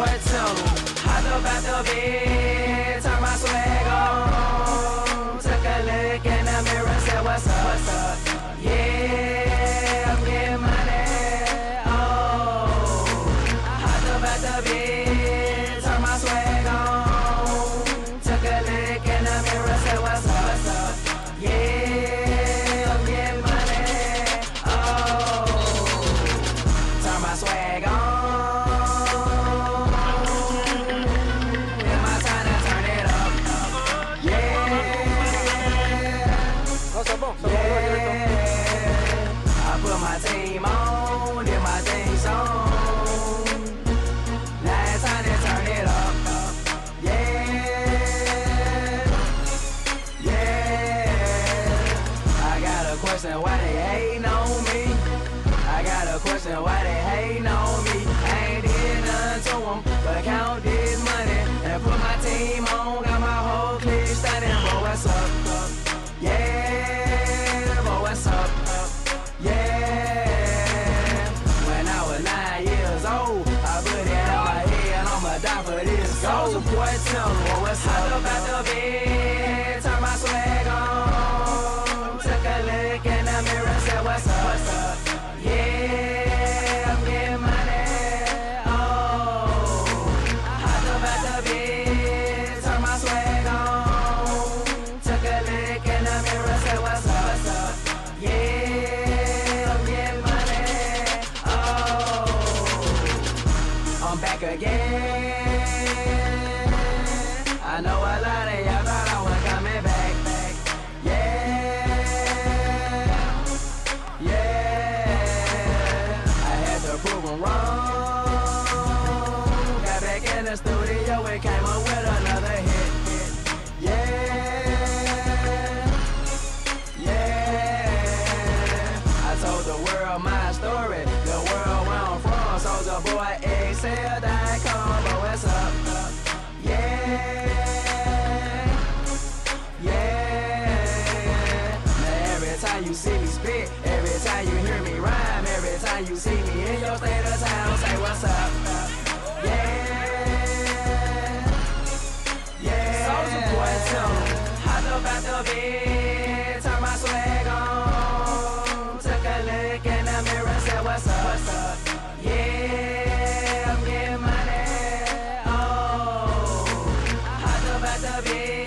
boy Tiller. Hopped up out the bed, turned my swag on. Took a look in the mirror, said what's up, what's up? Yeah, I'm getting money. Oh, hopped up out the bed, turned my swag on. Took a look in the mirror, said what's up, what's up? Yeah, I'm getting money. Oh, turn my swag on. I put my team on, did my thing song. Last time they turn it up. Yeah, yeah. I got a question, why they hating on me? I got a question, why they hating on me? I ain't did nothing to them, but count this money and put my team on. Got my whole clique standing, boy, what's up? Yeah, boy, what's up? Yeah, when I was 9 years old, I put it on my head, I'ma die for this gold. Soulja Boy Tiller, boy, what's up? Hopped up out the bed, turned my swag on. Took a look in the mirror, said what's up, what's up? Yeah, I'm getting money. Oh, hopped up out the bed, turned my swag on. Took a look in the mirror, said what's up, what's up? Yeah, I'm getting money. Oh, I'm back again. I know a lot of y'all thought I was coming back. Yeah, yeah. I had to prove 'em wrong. Got back in the studio and came up with another hit. Yeah, yeah. I told the world my story, the world where I'm from. Soulja Boy XL.com, but what's up? Yeah, yeah. Now every time you see me spit, every time you hear me rhyme, every time you see me in your state of town, say what's up? Yeah, yeah. Soulja Boy Tiller, hopped up out the bed, turned my swag on. Took a look in the mirror, said what's up, what's up? Yeah, I'm getting money. Oh, hopped up out the bed.